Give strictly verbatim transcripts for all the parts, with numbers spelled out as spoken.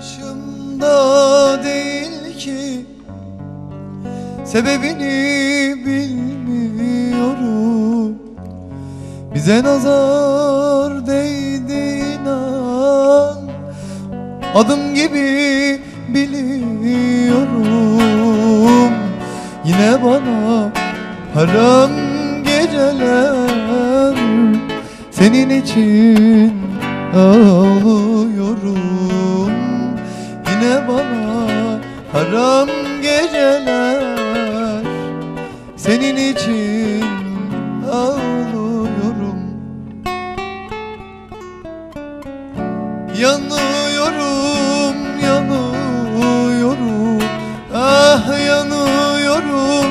Başımda değil ki, sebebini bilmiyorum. Bize nazar değdi inan, adım gibi biliyorum. Yine bana haram geceler, senin için ağlıyorum. Yine bana haram geceler, senin için ağlıyorum. Yanıyorum, yanıyorum, ah yanıyorum,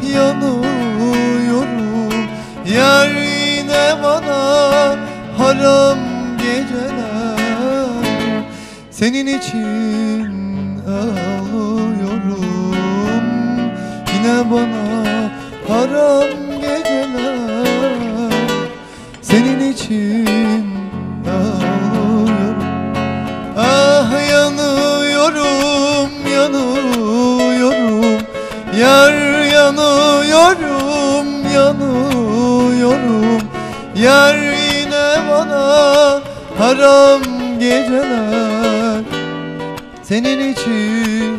yanıyorum. Yar yine bana haram geceler, senin için ağlıyorum. Yine bana haram geceler, senin için ağlıyorum. Ah yanıyorum, yanıyorum, yar yanıyorum, yanıyorum. Yar yine bana haram geceler, senin için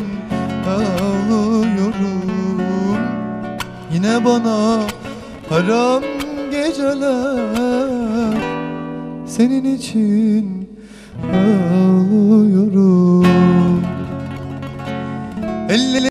ağlıyorum. Yine bana haram geceler, senin için ağlıyorum. Elleri